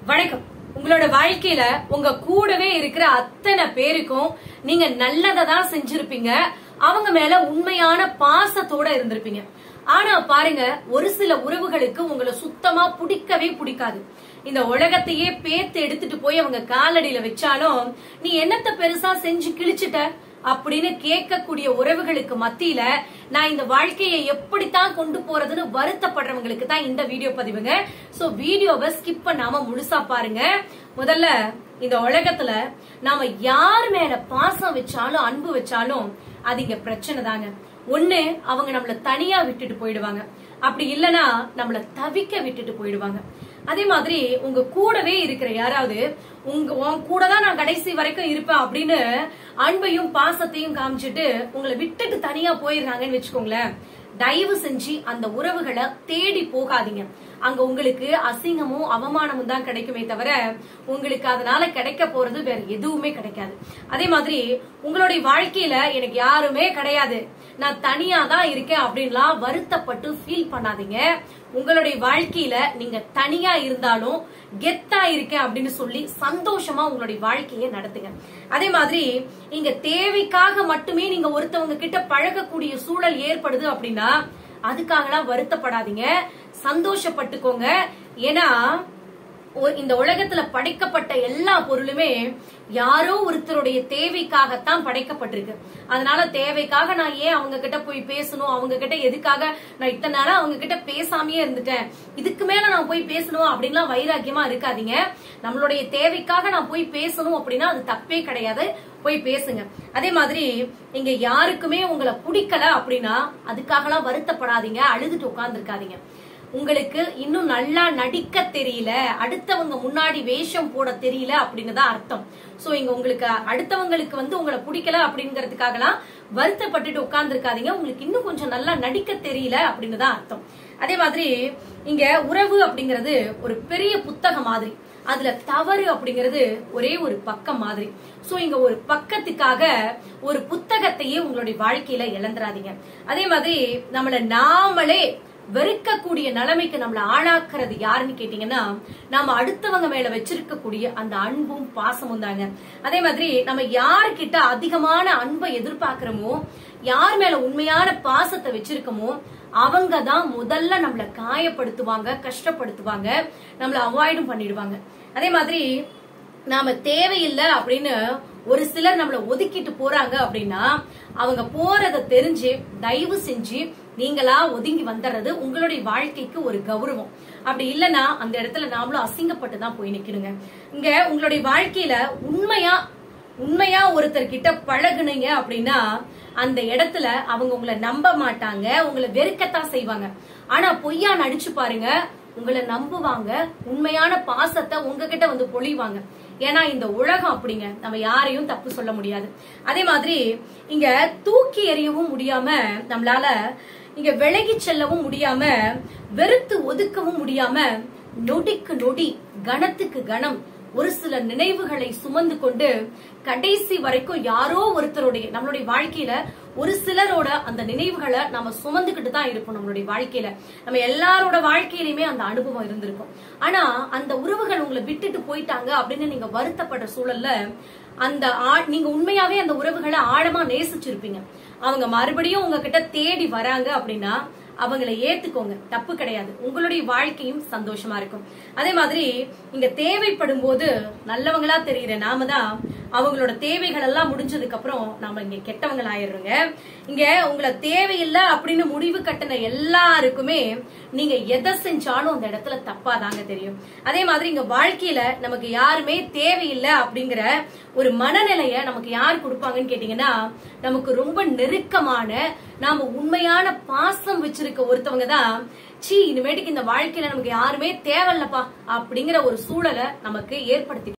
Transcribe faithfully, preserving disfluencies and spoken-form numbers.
வணக்கம். உங்களோட வாழ்க்கையில உங்க கூடவே இருக்கிற அத்தனை பேருக்கும் நீங்க நல்லதை தான் செஞ்சிருப்பீங்க. அவங்க மேல உண்மையான பாசத்தோட இருந்திருப்பீங்க. ஆனா பாருங்க, ஒரு சில உறவுகளுக்கு உங்களை சுத்தமா பிடிக்கவே பிடிக்காது. இந்த உலகத்தையே பேத்து எடுத்துட்டு போய் அவங்க காலடியில வச்சாலும் நீ என்னத்த பெருசா செஞ்சு கிழிச்சிட்ட அப்படின்னு கேட்கக்கூடிய உறவுகளுக்கு மத்தியில நான் இந்த வாழ்க்கையை எப்படித்தான் கொண்டு போறதுன்னு வருத்தப்படுறவங்களுக்கு தான் இந்த வீடியோ பதிவுங்க. சோ வீடியோவை ஸ்கிப் பண்ணாம முழுசா பாருங்க. முதல்ல, இந்த உலகத்துல நாம யார் மேல பாசம் வச்சாலும் அன்பு வச்சாலும் அது இங்க பிரச்சனை தாங்க. ஒண்ணு, அவங்க நம்மள தனியா விட்டுட்டு போயிடுவாங்க. அப்படி இல்லனா நம்மள தவிக்க விட்டுட்டு போயிடுவாங்க. அதே மாதிரி உங்க கூடவே இருக்கிற யாராவது உங்க உன் கூட தான் நான் கடைசி வரைக்கும் இருப்பேன் அப்படின்னு அன்பையும் பாசத்தையும் காமிச்சிட்டு உங்களை விட்டுட்டு தனியா போயிடுறாங்கன்னு வச்சுக்கோங்களேன். தயவு செஞ்சு அந்த உறவுகளை தேடி போகாதீங்க. அங்க உங்களுக்கு அசிங்கமும் அவமானமும் தான் கிடைக்குமே தவிர உங்களுக்கு அதனால கிடைக்க போறது வேற எதுவுமே கிடைக்காது. அதே மாதிரி உங்களுடைய வாழ்க்கையில எனக்கு யாருமே கிடையாது, நான் தனியா தான் இருக்கேன் அப்படின்லாம் வருத்தப்பட்டு ஃபீல் பண்ணாதீங்க. உங்களுடைய வாழ்க்கையில நீங்க தனியா இருந்தாலும் கெத்தா இருக்கேன் அப்படின்னு சொல்லி சந்தோஷமா உங்களுடைய வாழ்க்கையை நடத்துங்க. அதே மாதிரி இங்க தேவைக்காக மட்டுமே நீங்க ஒருத்தவங்க கிட்ட பழகக்கூடிய சூழல் ஏற்படுது அப்படின்னா அதுக்காகலாம் வருத்தப்படாதீங்க, சந்தோஷப்பட்டுக்கோங்க. ஏன்னா இந்த உலகத்துல படைக்கப்பட்ட எல்லா பொருளுமே யாரோ ஒருத்தருடைய தேவைக்காகத்தான் படைக்கப்பட்டிருக்கு. அதனால தேவைக்காக நான் ஏன் அவங்க கிட்ட போய் பேசணும், அவங்க கிட்ட எதுக்காக நான் இத்தனை நாளா அவங்க கிட்ட பேசாமயே இருந்துட்டேன், இதுக்கு மேல நான் போய் பேசணும் அப்படின்லாம் வைராக்கியமா இருக்காதீங்க. நம்மளுடைய தேவைக்காக நான் போய் பேசணும் அப்படின்னா அது தப்பே கிடையாது, போய் பேசுங்க. அதே மாதிரி இங்க யாருக்குமே உங்களை பிடிக்கல அப்படின்னா அதுக்காகலாம் வருத்தப்படாதீங்க, அழுதுட்டு உட்கார்ந்து இருக்காதீங்க. உங்களுக்கு இன்னும் நல்லா நடிக்க தெரியல, அடுத்தவங்க முன்னாடி வேஷம் போட தெரியல அப்படின்னு தான் அர்த்தம். சோ இங்க உங்களுக்கு அடுத்தவங்களுக்கு வந்து உங்களை பிடிக்கல அப்படிங்கறதுக்காகலாம் வருத்தப்பட்டுட்டு உட்கார்ந்து இருக்காதீங்க. உங்களுக்கு இன்னும் கொஞ்சம் நல்லா நடிக்க தெரியல அப்படின்னு தான் அர்த்தம். அதே மாதிரி இங்க உறவு அப்படிங்கறது ஒரு பெரிய புத்தகம் மாதிரி, அதுல தவறு அப்படிங்கறது ஒரே ஒரு பக்கம் மாதிரி. சோ இங்க ஒரு பக்கத்துக்காக ஒரு புத்தகத்தையே உங்களுடைய வாழ்க்கையில இழந்துராதீங்க. அதே மாதிரி நம்மள நாமளே வெறுக்கக்கூடிய நிலைமைக்கு நம்மள ஆளாக்குறது யாருன்னு கேட்டீங்கன்னா நாம அடுத்தவங்க மேல வச்சிருக்கக்கூடிய அந்த அன்பும் பாசமும் தாங்க. அதே மாதிரி நம்ம யாருக்கிட்ட அதிகமான அன்பை எதிர்பார்க்கிறோமோ, யார் மேல உண்மையான பாசத்தை வச்சிருக்கோமோ அவங்க தான் முதல்ல நம்மள காயப்படுத்துவாங்க, கஷ்டப்படுத்துவாங்க, நம்மள அவாய்டும் பண்ணிடுவாங்க. அதே மாதிரி நாம தேவையில்லை அப்படின்னு ஒரு சிலர் நம்மள ஒதுக்கிட்டு போறாங்க அப்படின்னா அவங்க போறத தெரிஞ்சு தயவு செஞ்சு நீங்களா ஒதுங்கி வந்துடுறது உங்களுடைய வாழ்க்கைக்கு ஒரு கௌரவம். அப்படி இல்லைன்னா அந்த இடத்துல நாமளும் அசிங்கப்பட்டு தான் போய் நிக்கணுங்க. இங்க உங்களுடைய வாழ்க்கையில உண்மையா உண்மையா ஒருத்தர் கிட்ட பழகுனீங்க அப்படின்னா அந்த இடத்துல அவங்க உங்களை நம்ப மாட்டாங்க, உங்களை வெறுக்கத்தான் செய்வாங்க. ஆனா பொய்யா நடிச்சு பாருங்க, உங்களை நம்புவாங்க, உண்மையான பாசத்தை உங்ககிட்ட வந்து பொழிவாங்க. ஏன்னா இந்த உலகம் அப்படிங்க, நம்ம யாரையும் தப்பு சொல்ல முடியாது. அதே மாதிரி இங்க தூக்கி எறியவும் முடியாம, நம்மளால இங்க விலகி செல்லவும் முடியாம, வெறுத்து ஒதுக்கவும் முடியாம, நொடிக்கு நொடி கணத்துக்கு கணம் ஒரு சில நினைவுகளை சுமந்து கொண்டு கடைசி வரைக்கும் யாரோ ஒருத்தருடைய நம்மளுடைய வாழ்க்கையில ஒரு சிலரோட அந்த நினைவுகளை நம்ம சுமந்துகிட்டு தான் இருப்போம். நம்மளுடைய வாழ்க்கையில நம்ம எல்லாரோட வாழ்க்கையிலுமே அந்த அனுபவம் இருந்திருக்கும். ஆனா அந்த உறவுகள் உங்களை விட்டுட்டு போயிட்டாங்க அப்படின்னு நீங்க வருத்தப்படுற சூழல்ல அந்த நீங்க உண்மையாவே அந்த உறவுகளை ஆழமா நேசிச்சிருப்பீங்க. அவங்க மறுபடியும் உங்ககிட்ட தேடி வராங்க அப்படின்னா அவங்களை ஏத்துக்கோங்க, தப்பு கிடையாது. உங்களுடைய வாழ்க்கையும் சந்தோஷமா இருக்கும். அதே மாதிரி இங்க தேவைப்படும் போது நல்லவங்களா தெரியுற நாம தான் அவங்களோட தேவைகள் எல்லாம் முடிஞ்சதுக்கு அப்புறம் நாம இங்க கெட்டவங்க ஆயிடுறோங்க. இங்க உங்களை தேவையில்லை அப்படின்னு முடிவு கட்டின எல்லாருக்குமே நீங்க எதை செஞ்சாலும் அந்த இடத்துல தப்பா தாங்க தெரியும். அதே மாதிரி இங்க வாழ்க்கையில நமக்கு யாருமே தேவையில்லை அப்படிங்கிற ஒரு மனநிலைய நமக்கு யார் கொடுப்பாங்கன்னு கேட்டீங்கன்னா நமக்கு ரொம்ப நெருக்கமான, நாம உண்மையான பாசம் வச்சிருக்க ஒருத்தவங்க தான் சீ இனிமேட்டுக்கு இந்த வாழ்க்கையில நமக்கு யாருமே தேவையில்லப்பா அப்படிங்கிற ஒரு சூழலை நமக்கு ஏற்படுத்தி